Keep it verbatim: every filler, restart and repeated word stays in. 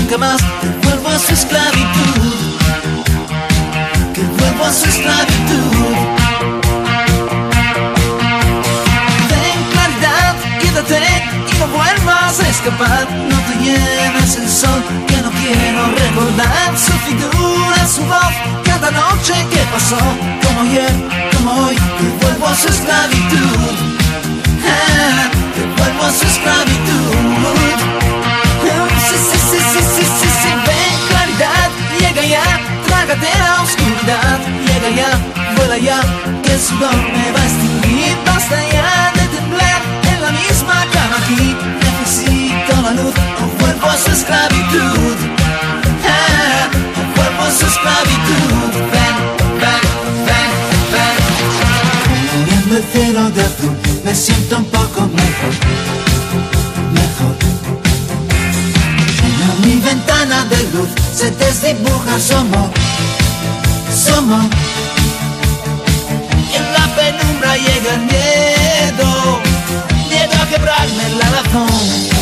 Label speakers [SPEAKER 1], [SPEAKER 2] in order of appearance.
[SPEAKER 1] nunca más, que vuelvo a su esclavitud, que vuelvo a su esclavitud. Ten claridad, quédate y no vuelvas a escapar. No te lleves el sol, que no quiero recordar su figura, su voz, cada noche que pasó, como ayer, como hoy, que vuelvo a su esclavitud, ah, que vuelvo a su esclavitud. Sí, sí, sí, sí, sí, sí, sí, ven claridad, llega ya, trágate la oscuridad, llega ya, vuela ya, que el sudor me va a extinguir, basta ya de temblar en la misma cama aquí, necesito la luz, o vuelvo a su esclavitud, ah, o vuelvo a su esclavitud, ven, ven, ven, ven. Viendo el cielo de azul, me siento un poco mejor, mejor. En mi ventana de luz se desdibuja somos, somos. Y en la penumbra llega el miedo, miedo a quebrarme la razón.